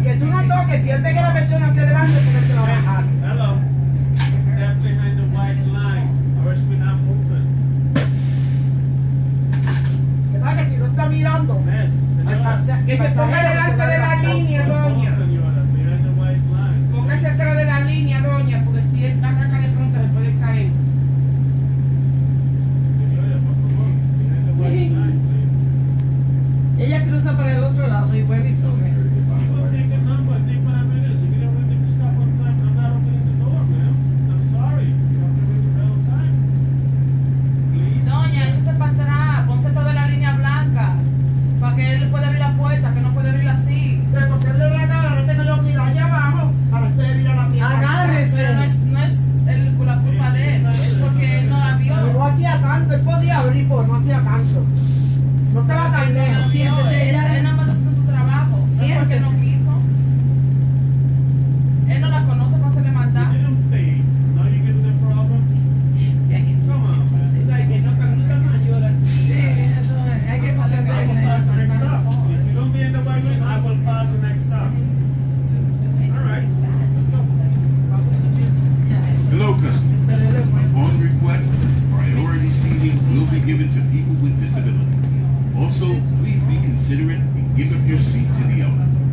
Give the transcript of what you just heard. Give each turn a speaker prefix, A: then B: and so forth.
A: Que tú no toques, siempre que la persona se levante, porque te va a bajar.
B: Hello. Step behind the white line. Or else we're not moving.
A: Que pasa que si no está mirando,
B: Yes.
C: Que se ponga delante de la línea, doña.
B: Behind the white line.
C: Póngase atrás de la línea, doña, porque si él arranca de pronto se puede caer.
B: Señora, por favor. Behind the white line, please.
D: Ella cruza para el otro lado y vuelve y sube.
B: People take a number, take 5 minutes. If you don't want to stop on time, I'm not opening the door, ma'am. I'm sorry. You have to wait the bell time. Please.
E: Doña, échese para atrás, ponse toda la línea blanca, para que él pueda abrir la puerta, que no puede abrirla así.
A: pero porque él le da la gana, no tengo yo que ir allá abajo para usted mirar la pierna.
D: Agárrese.
E: Pero no es la culpa de él, es porque él no la vio.
A: No hacía tanto, él podía abrir, pues no hacía tanto. No estaba tan
E: Él no la
A: lejos.
E: vio,
D: Siéntese,
E: él
D: ella-
E: nada más está haciendo su trabajo, no es porque
D: Siéntese.
E: no quiso. Él no la conoce para hacerle maldad.
B: You didn't pay. Now you get the problem. Come on, man.
C: Ay, que no canuta más llora.
D: Sí, eso es, hay que pasar
B: I will pass the next stop. If you don't be in the white line, I will pass the next stop. All right. Let's go.
F: Hello, customers.
D: Pero él es bueno.
F: Upon request, priority seating will be given to people with disabilities. Also, please be considerate and give up your seat to the elderly.